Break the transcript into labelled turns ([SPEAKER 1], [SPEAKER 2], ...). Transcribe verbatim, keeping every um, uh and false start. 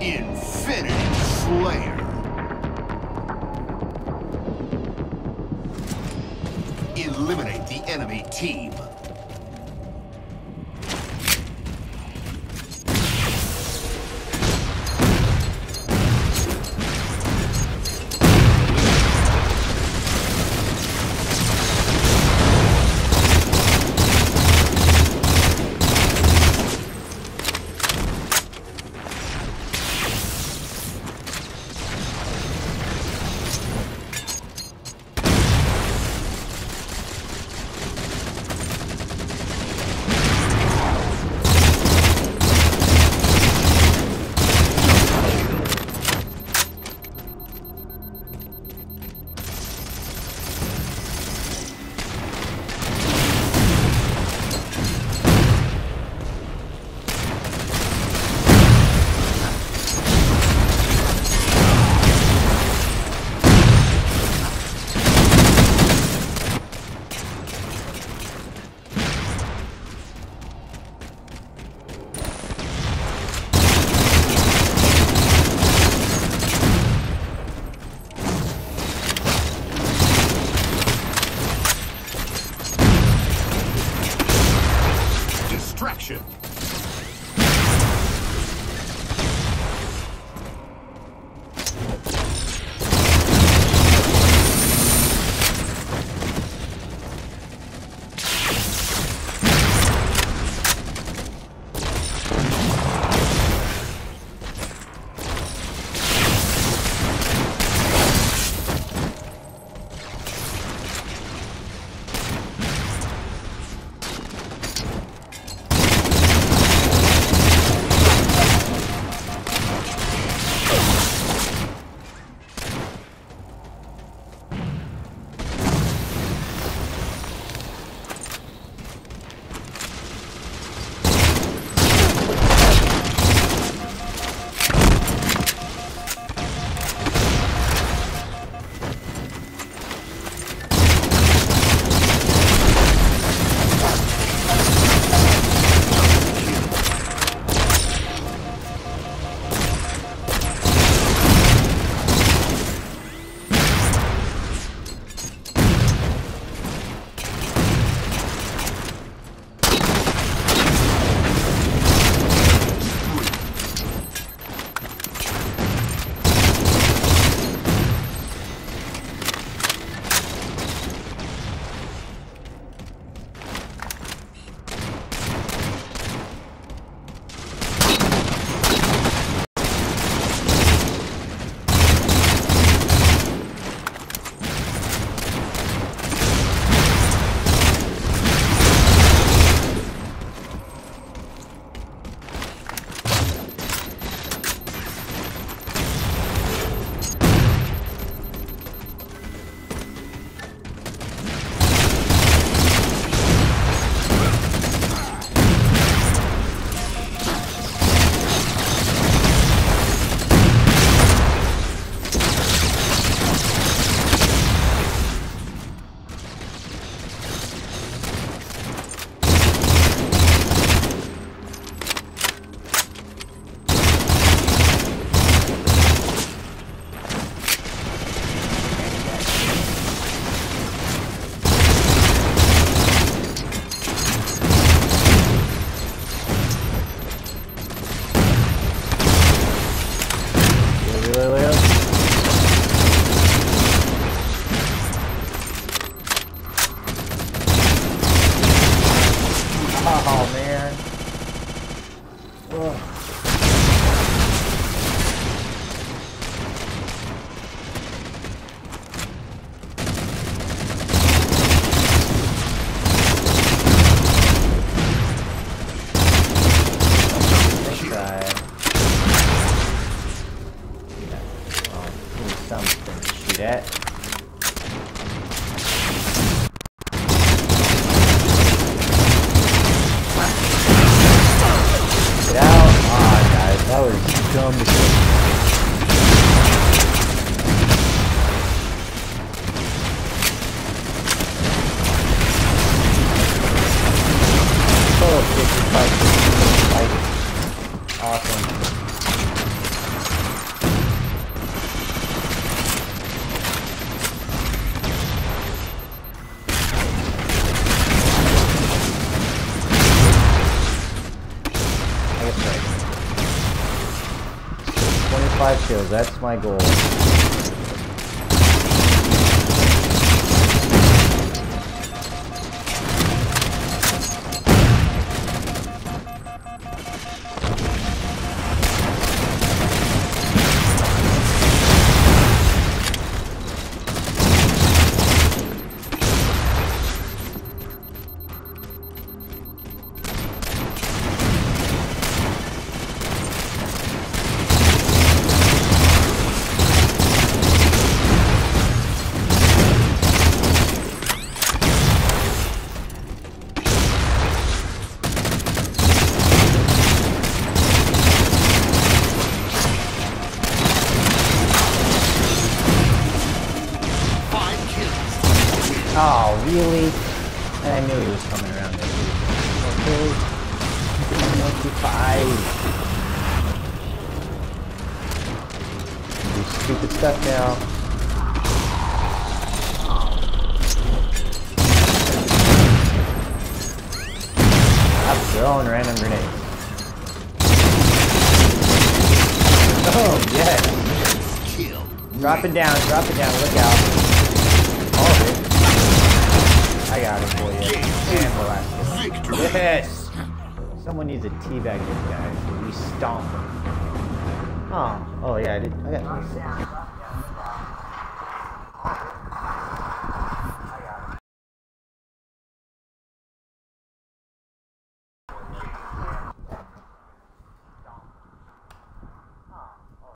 [SPEAKER 1] Infinity Slayer. Eliminate the enemy team. Distraction.
[SPEAKER 2] Oh man. Ugh. Let's try. Oh, give me something to shoot at. Get out! Ah, guys, that was dumb as shit. Oh, fifty-five, fifty-five. Awesome. five kills. That's my goal. Oh, really? I knew he was coming around there. Okay. twenty-five. Do stupid stuff now. I'm throwing random grenades. Oh, yes.
[SPEAKER 1] Kill.
[SPEAKER 2] Drop it down, drop it down, look out. All of it. I got it for you. And Velasquez.
[SPEAKER 1] Victory.
[SPEAKER 2] Yes! Someone needs a teabag this guy. We stomp him. Oh, oh yeah, I did. I got